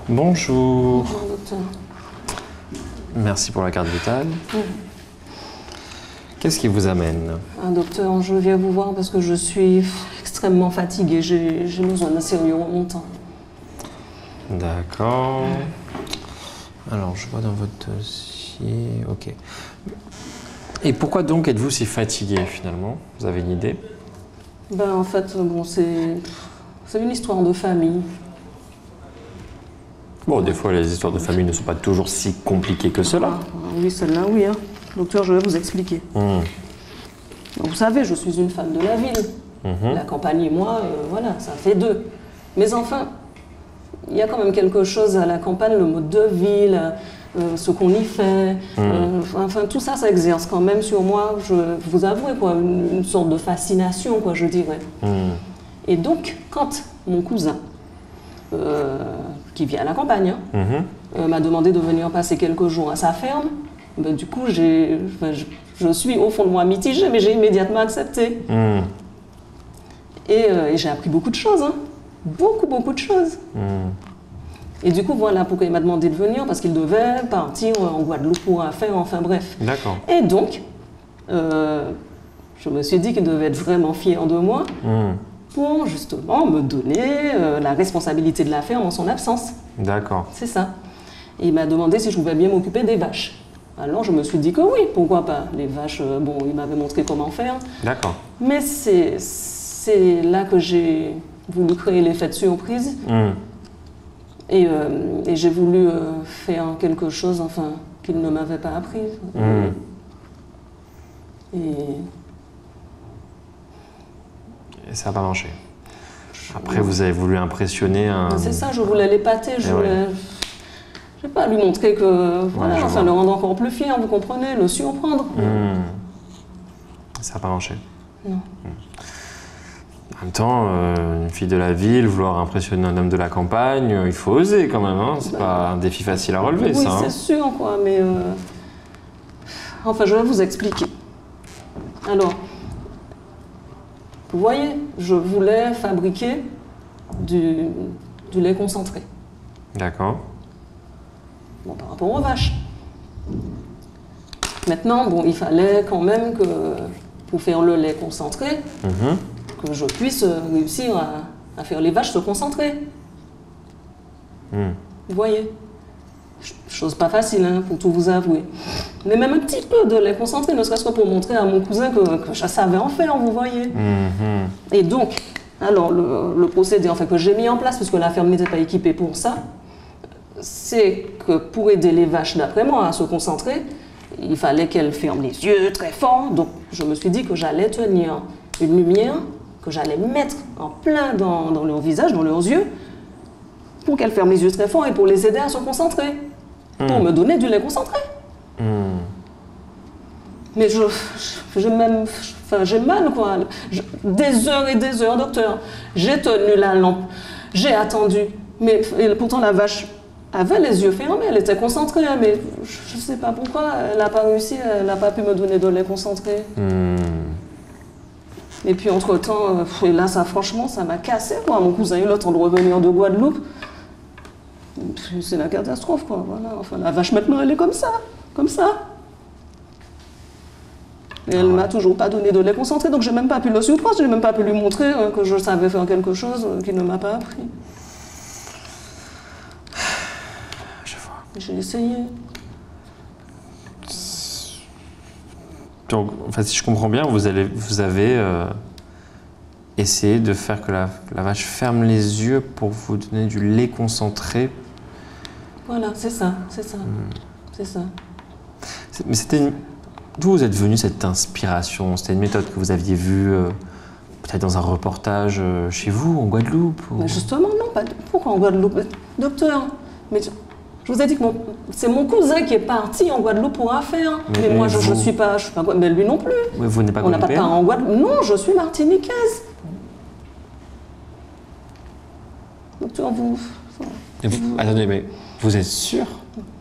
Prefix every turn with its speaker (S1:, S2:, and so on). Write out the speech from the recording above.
S1: Bonjour.
S2: Bonjour, docteur.
S1: Merci pour la carte vitale. Qu'est-ce qui vous amène?
S2: Docteur, je viens vous voir parce que je suis extrêmement fatiguée. J'ai besoin d'un sérieux remontant.
S1: D'accord. Alors, je vois dans votre dossier... Ok. Et pourquoi donc êtes-vous si fatigué finalement? Vous avez une idée?
S2: En fait, bon, c'est une histoire de famille.
S1: Bon, des fois, les histoires de famille ne sont pas toujours si compliquées que cela.
S2: Oui, celle-là, oui. Hein. Docteur, je vais vous expliquer. Donc, vous savez, je suis une femme de la ville. La campagne et moi, voilà, ça fait deux. Mais enfin, il y a quand même quelque chose à la campagne, le mode de vie, ce qu'on y fait. Enfin, tout ça, ça exerce quand même sur moi, je vous avoue, quoi, une sorte de fascination, quoi, je dirais. Et donc, quand mon cousin, qui vit à la campagne, m'a demandé de venir passer quelques jours à sa ferme, du coup, je suis au fond de moi mitigée, mais j'ai immédiatement accepté. Et j'ai appris beaucoup de choses, hein. Beaucoup de choses. Et du coup, voilà pourquoi il m'a demandé de venir, parce qu'il devait partir en Guadeloupe pour affaires, enfin bref.
S1: D'accord.
S2: Et donc, je me suis dit qu'il devait être vraiment fier de moi pour justement me donner la responsabilité de la ferme en son absence.
S1: D'accord.
S2: C'est ça. Et il m'a demandé si je pouvais bien m'occuper des vaches. Alors je me suis dit que oui, pourquoi pas. Les vaches, bon, il m'avait montré comment faire.
S1: D'accord.
S2: Mais c'est là que j'ai voulu créer l'effet de surprise. Et j'ai voulu faire quelque chose, enfin, qu'il ne m'avait pas appris. Et
S1: ça n'a pas marché. Après, vous avez voulu impressionner un...
S2: C'est ça, je voulais l'épater, je voulais... Je sais pas, lui montrer que... Voilà, enfin, le rendre encore plus fier, vous comprenez, le surprendre.
S1: Ça n'a pas marché.
S2: Non.
S1: En même temps, une fille de la ville, vouloir impressionner un homme de la campagne, il faut oser quand même, hein. C'est pas un défi facile à relever,
S2: oui,
S1: ça.
S2: Oui, c'est sûr, quoi, mais... Enfin, je vais vous expliquer. Alors, vous voyez, je voulais fabriquer du lait concentré.
S1: D'accord.
S2: Bon, par rapport aux vaches. Maintenant, bon, il fallait quand même que, pour faire le lait concentré, que je puisse réussir à faire les vaches se concentrer. Vous voyez? Chose pas facile, hein, pour tout vous avouer. Mais même un petit peu de lait concentré, ne serait-ce que pour montrer à mon cousin que je savais en faire, vous voyez. Et donc, alors, le procédé en fait, que j'ai mis en place, puisque la ferme n'était pas équipée pour ça, c'est que pour aider les vaches, d'après moi, à se concentrer, il fallait qu'elles ferment les yeux très fort. Donc, je me suis dit que j'allais tenir une lumière, que j'allais mettre en plein dans leur visage, dans leurs yeux, pour qu'elles ferment les yeux très fort et pour les aider à se concentrer, pour me donner du lait concentré. Mais j'ai mal, quoi. Des heures et des heures, docteur. J'ai tenu la lampe, j'ai attendu, mais pourtant la vache avait les yeux fermés, elle était concentrée, mais je ne sais pas pourquoi, elle n'a pas réussi, elle n'a pas pu me donner de lait concentré. Et puis entre-temps, là, ça, franchement, ça m'a cassé, quoi. Mon cousin a eu le temps de revenir de Guadeloupe. C'est la catastrophe, quoi. Voilà. Enfin, la vache, maintenant, elle est comme ça. Et elle ne m'a toujours pas donné de lait concentré, donc je n'ai même pas pu le surprendre, je n'ai même pas pu lui montrer que je savais faire quelque chose qu'il ne m'a pas appris.
S1: Je vois.
S2: J'ai essayé.
S1: Donc, en fait, si je comprends bien, vous avez essayé de faire que la vache ferme les yeux pour vous donner du lait concentré.
S2: Voilà, c'est ça.
S1: Mais c'était d'où vous êtes venue cette inspiration? C'était une méthode que vous aviez vue peut-être dans un reportage chez vous, en Guadeloupe ou...
S2: Mais justement, non, pas. Pourquoi en Guadeloupe? Docteur, mais je vous ai dit que c'est mon cousin qui est parti en Guadeloupe pour affaires. Mais moi, je ne suis pas... Mais lui non plus.
S1: Mais vous n'êtes pas
S2: On n'a pas de parents en Guadeloupe. Non, je suis martiniquaise. Docteur,
S1: Attendez, mais vous êtes sûr?